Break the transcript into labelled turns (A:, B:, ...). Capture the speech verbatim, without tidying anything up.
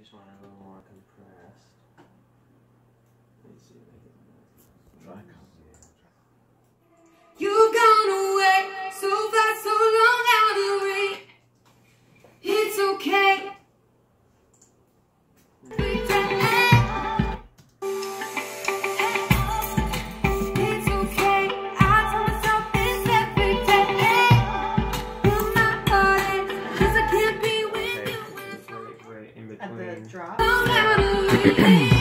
A: just want it a little more compressed. Let me see if I can try it.
B: You've gone away so fast, so long out of reach. It's okay. It's okay. I tell myself this every day. Put my heart in, 'cause I can't be with you.
A: Right, right in
C: At the
A: between.
C: drop.
B: Long out of reach.